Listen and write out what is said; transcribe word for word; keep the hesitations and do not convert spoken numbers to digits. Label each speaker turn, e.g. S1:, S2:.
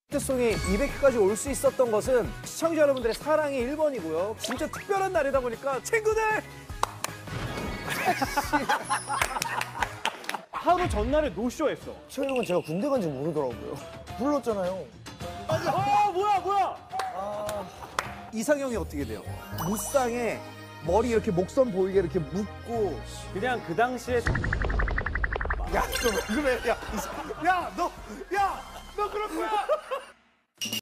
S1: 히트송이 이백 회까지 올 수 있었던 것은 시청자 여러분들의 사랑이 일 번이고요. 진짜 특별한 날이다 보니까 친구들!
S2: 하루 전날에 노쇼했어.
S3: 최영은 제가 군대 간지 모르더라고요. 불렀잖아요.
S2: 어 뭐야 뭐야.
S1: 이상형이 어떻게 돼요? 무쌍에 머리 이렇게 목선 보이게 이렇게 묶고.
S2: 그냥 그 당시에
S1: 야, 너 왜 그래? 야, 이상- 야, 너, 야, 너 그럴 거야!